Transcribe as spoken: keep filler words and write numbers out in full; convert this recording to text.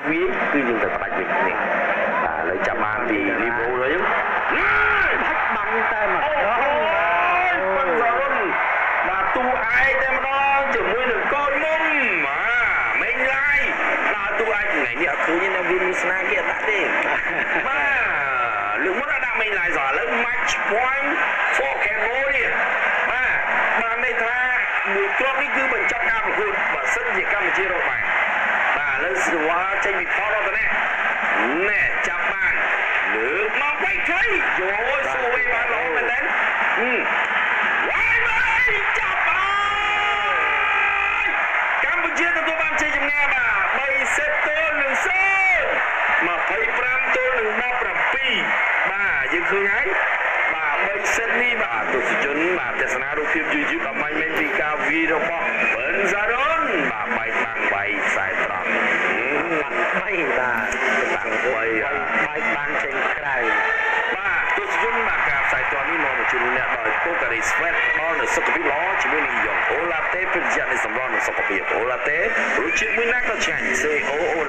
វាគឺយើងទៅផ្ដាច់វិញនេះបាទលើចាប់បានពីលីវូrồi បាំងតែមកប៉ុន្តែបាទទូឯងតែម្ដងជាមួយនឹងកូនមុំបាទមេងឡាយដល់ទូឯងថ្ងៃនេះអត់ឃើញនៅវាមានស្នាគេអត់ដាក់ទេបាទលើកមុនអត់ដាក់មេងឡាយសោះឥឡូវ match point for Cambodia បាទបានន័យថាមួយគ្រាប់នេះគឺបញ្ចប់ការប្រកួតបើសិនជាកម្ពុជារកបានបាទឥឡូវស្វល់ចេញពីផលទៅនេះណែចាប់បានលើកមកវៃខៃយោសូវេបានល្អមែនទេហឹមវ៉ៃវ៉ៃចាប់បានកម្ពុជាទទួលបានជ័យជំនះបាទ3សេតទល់នឹង0 25ទល់នឹង17បាទយើងឃើញហើយបាទ3សេតនេះបាទទស្សនិកជនបាទទស្សនារូបភាពយូរយូរដល់មិនមែនពីការវាយរបស់ប៊ិនសារ៉ុនបាទបែកបាំងបែកខ្សែត្រង់បាក់បីបាទបាក់បីបែកបាំងចេញក្រៅបាទទស្សនិកជនបាទការផ្សាយតនេះមកជួយអ្នកដោយពូការីស្វេតដល់នៅសុខភាពល្អជាមួយនឹងយ៉ងអូឡាតេប្រយ័ត្ននៃសម្រស់និងសុខភាពអូឡាតេរសជាតិមួយណាក៏ឆ្ងាញ់ C O O